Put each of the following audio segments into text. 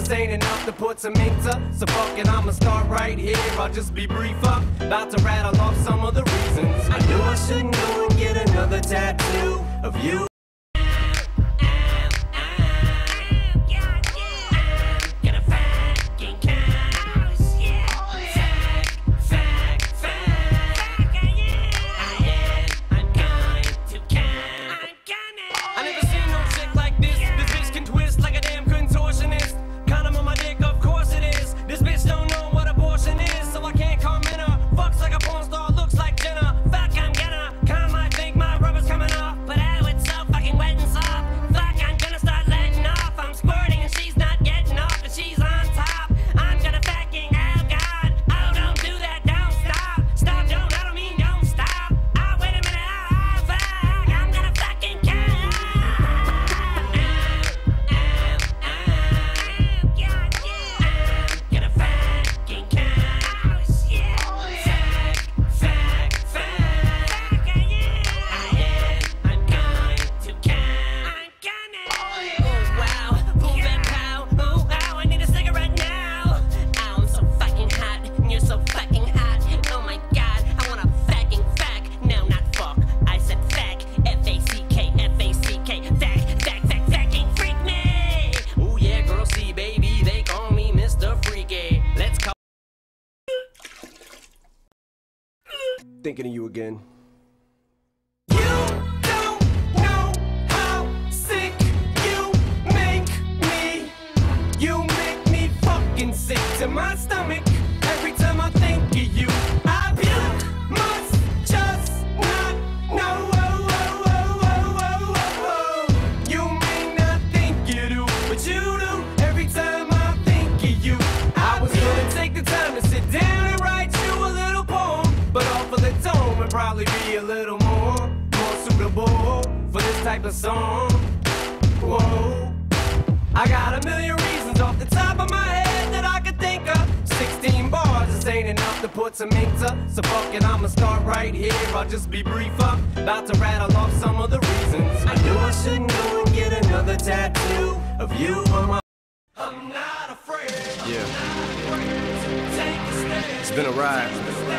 bars ain't enough to put some into. So fuck it, I'ma start right here. I'll just be brief up, about to rattle off some of the reasons I knew I shouldn't go and get another tattoo of you. Thinking of you again. You don't know how sick you make me. You make me fucking sick to my stomach every time I think of you. I puke, must just not know. You may not think you do, but you do every time I think of you. I was gonna take the time to sit down and write you a little poem, but off of the tone would probably be a little more suitable for this type of song. Whoa, I got a million reasons off the top of my head that I could think of. 16 bars just ain't enough to put some into. So fuck it, I'ma start right here. I'll just be brief up, about to rattle off some of the reasons I knew I shouldn't go and get another tattoo of you on my. I'm not afraid. Yeah. It's been a ride.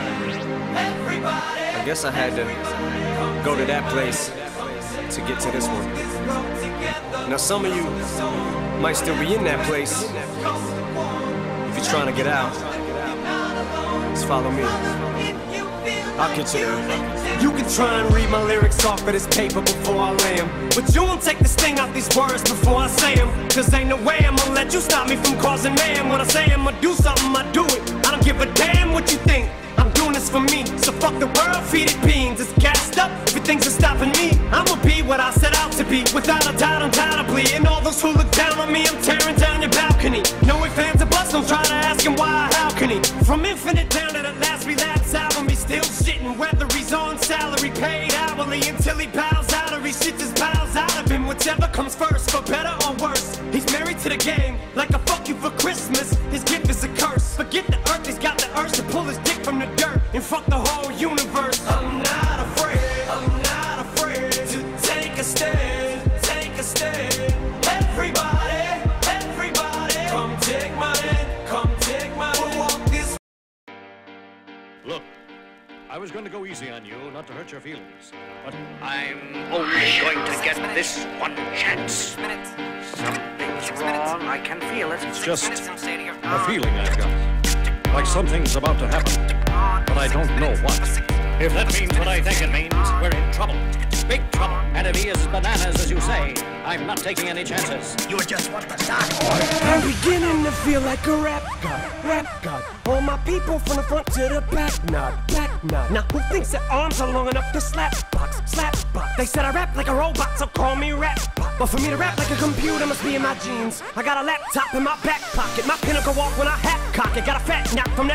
I guess I had to go to that place to get to this one. Now some of you might still be in that place. If you're trying to get out, just follow me. I'll get you there. You can try and read my lyrics off of this paper before I lay 'em, but you won't take the sting out these words before I say 'em. Cause ain't no way I'm gonna let you stop me from causing mayhem. When I say I'm gonna do something, I do it. I don't give a damn what you think. I'm doing this for me, so fuck the world, feed it beans. It's gassed up, everything's stopping me. I'ma be what I set out to be, without a doubt, undoubtedly. And all those who look down on me, I'm tearing down your balcony. No ifs, ands, or buts, don't try to ask him why or how can he. From Infinite down to the last relapse album, he's still shitting, whether he's on salary, paid hourly, until he bows out or he shits his bowels out of him. Whichever comes first, for better or worse. He's married to the game, like a fuck you for Christmas. His gift is a curse. Forget the earth, he's got the urge to pull his dick from the dirt and fuck the whole universe. I'm not afraid to take a stand, take a stand. Everybody, come take my hand, come take my hand. We'll walk this. Look, I was going to go easy on you, not to hurt your feelings, but I'm only going to get this one chance. Something's wrong, I can feel it. It's just a feeling I've got, like something's about to happen, but I don't know what. If that means what I think it means, we're in trouble. Big trouble. And if he is bananas, as you say, I'm not taking any chances. You just want to start. I'm beginning to feel like a rap god. All my people from the front to the back nod. Now who thinks their arms are long enough to slap box? They said I rap like a robot, so call me rap. But for me to rap like a computer must be in my genes. I got a laptop in my back pocket. My pinnacle walk when I hat cock it. Got a fat knock from that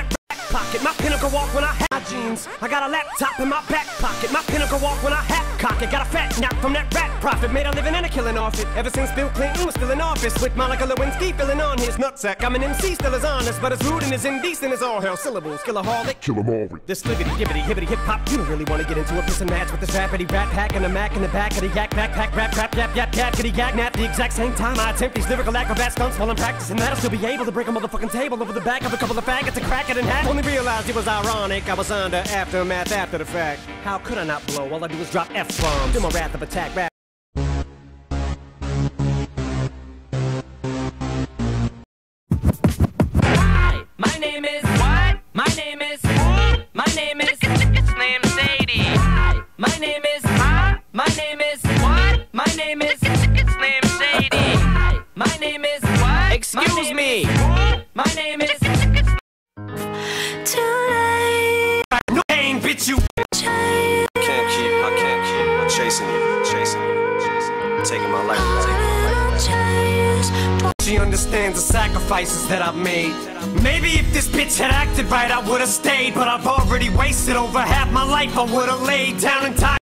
pocket. My pinnacle walk when I have my jeans. I got a laptop in my back pocket. My pinnacle walk when I have cock it. Got a fat knock from that rat profit. Made a living and a killing off it. Ever since Bill Clinton was still in office. With Monica Lewinsky filling on his nutsack. I'm an MC, still as honest, but as rude and as indecent as all hell. Syllables, killaholic. Kill 'em all. This sliggity, gibbity, hibbity, hip hop. You don't really want to get into a piss and match with this rappity rap pack and a mac in the back of the yak backpack rap rap yap yap yap kitty yak nap. The exact same time I attempt these lyrical acrobat stunts while I'm practicing that, I'll still be able to break a motherfucking table over the back of a couple of faggots and crack it in half. Only realized it was ironic. I was under aftermath after the fact. How could I not blow? All I do is drop F-bombs. Do my wrath of attack rap. Hi, my name is what? My name is my name is it's named Sadie. Hi, my name is my name is what? My name is it's named Sadie. Hi, my name is what? Excuse me. My name is Tonight, No pain, bitch, you. I can't keep chasing you, taking my life away. She understands the sacrifices that I've made. Maybe if this bitch had acted right, I would've stayed. But I've already wasted over half my life. I would've laid down and died.